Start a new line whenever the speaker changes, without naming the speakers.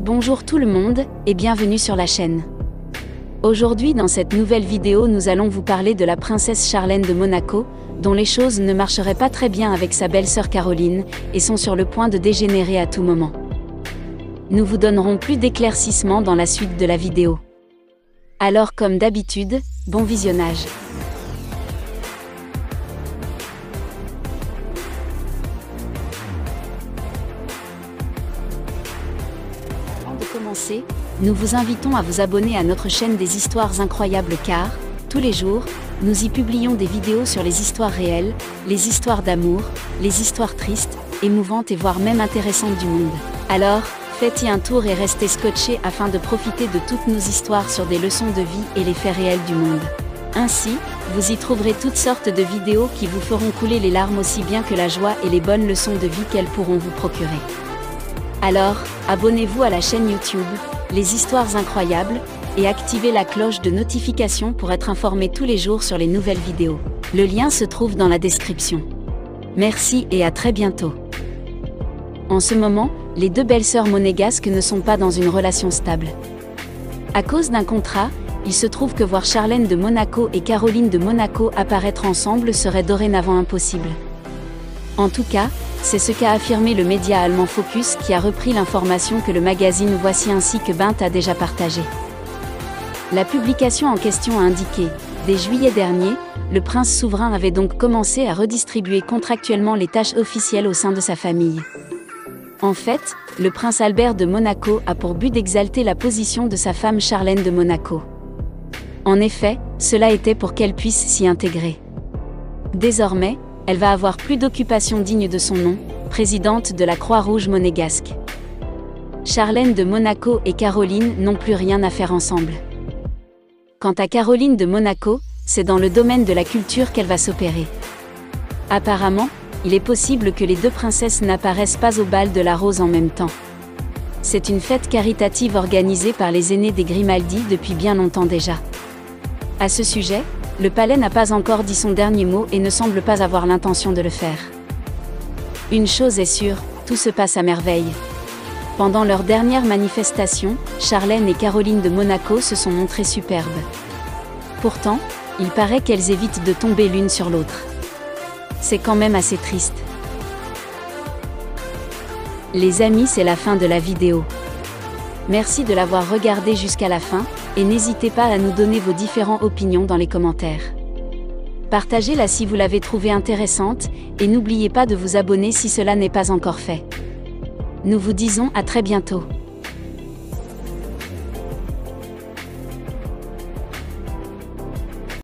Bonjour tout le monde, et bienvenue sur la chaîne. Aujourd'hui dans cette nouvelle vidéo nous allons vous parler de la princesse Charlène de Monaco, dont les choses ne marcheraient pas très bien avec sa belle-sœur Caroline, et sont sur le point de dégénérer à tout moment. Nous vous donnerons plus d'éclaircissements dans la suite de la vidéo. Alors comme d'habitude, bon visionnage. Avant de commencer, nous vous invitons à vous abonner à notre chaîne des histoires incroyables car, tous les jours, nous y publions des vidéos sur les histoires réelles, les histoires d'amour, les histoires tristes, émouvantes et voire même intéressantes du monde. Alors, faites-y un tour et restez scotchés afin de profiter de toutes nos histoires sur des leçons de vie et les faits réels du monde. Ainsi, vous y trouverez toutes sortes de vidéos qui vous feront couler les larmes aussi bien que la joie et les bonnes leçons de vie qu'elles pourront vous procurer. Alors, abonnez-vous à la chaîne YouTube, Les Histoires Incroyables, et activez la cloche de notification pour être informé tous les jours sur les nouvelles vidéos. Le lien se trouve dans la description. Merci et à très bientôt. En ce moment, les deux belles-sœurs monégasques ne sont pas dans une relation stable. À cause d'un contrat, il se trouve que voir Charlène de Monaco et Caroline de Monaco apparaître ensemble serait dorénavant impossible. En tout cas, c'est ce qu'a affirmé le média allemand Focus qui a repris l'information que le magazine Voici ainsi que Bint a déjà partagée. La publication en question a indiqué, dès juillet dernier, le prince souverain avait donc commencé à redistribuer contractuellement les tâches officielles au sein de sa famille. En fait, le prince Albert de Monaco a pour but d'exalter la position de sa femme Charlène de Monaco. En effet, cela était pour qu'elle puisse s'y intégrer. Désormais, elle va avoir plus d'occupation digne de son nom, présidente de la Croix-Rouge monégasque. Charlène de Monaco et Caroline n'ont plus rien à faire ensemble. Quant à Caroline de Monaco, c'est dans le domaine de la culture qu'elle va s'opérer. Apparemment, il est possible que les deux princesses n'apparaissent pas au bal de la Rose en même temps. C'est une fête caritative organisée par les aînés des Grimaldi depuis bien longtemps déjà. À ce sujet, le palais n'a pas encore dit son dernier mot et ne semble pas avoir l'intention de le faire. Une chose est sûre, tout se passe à merveille. Pendant leur dernière manifestation, Charlène et Caroline de Monaco se sont montrées superbes. Pourtant, il paraît qu'elles évitent de tomber l'une sur l'autre. C'est quand même assez triste. Les amis, c'est la fin de la vidéo. Merci de l'avoir regardé jusqu'à la fin, et n'hésitez pas à nous donner vos différentes opinions dans les commentaires. Partagez-la si vous l'avez trouvée intéressante, et n'oubliez pas de vous abonner si cela n'est pas encore fait. Nous vous disons à très bientôt.